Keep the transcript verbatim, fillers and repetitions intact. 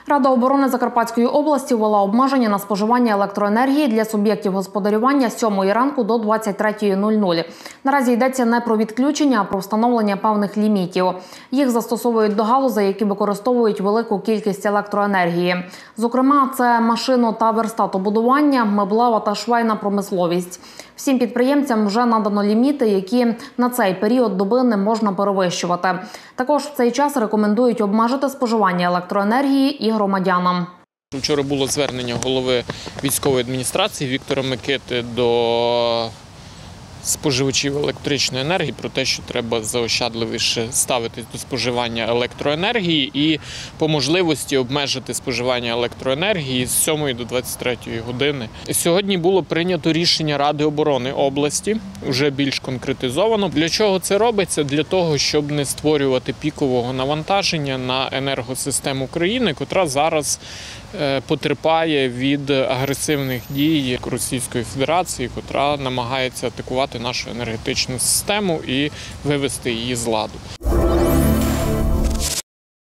Рада оборони Закарпатської області ввела обмеження на споживання електроенергії для суб'єктів господарювання з сьомої ранку до двадцять третьої нуль-нуль. Наразі йдеться не про відключення, а про встановлення певних лімітів. Їх застосовують до галузей, які використовують велику кількість електроенергії. Зокрема, це машину- та верстатобудування, меблева та швейна промисловість. Всім підприємцям вже надано ліміти, які на цей період доби не можна перевищувати. Також в цей час рекомендують обмежити споживання електроенергії і громадянам. Вчора було звернення голови військової адміністрації Віктора Микити до споживачів електричної енергії про те, що треба заощадливіше ставитись до споживання електроенергії і по можливості обмежити споживання електроенергії з сьомої до двадцять третьої години. Сьогодні було прийнято рішення Ради оборони області, вже більш конкретизовано. Для чого це робиться? Для того, щоб не створювати пікового навантаження на енергосистему країни, котра зараз потерпає від агресивних дій Російської Федерації, котра намагається атакувати нашу енергетичну систему і вивести її з ладу.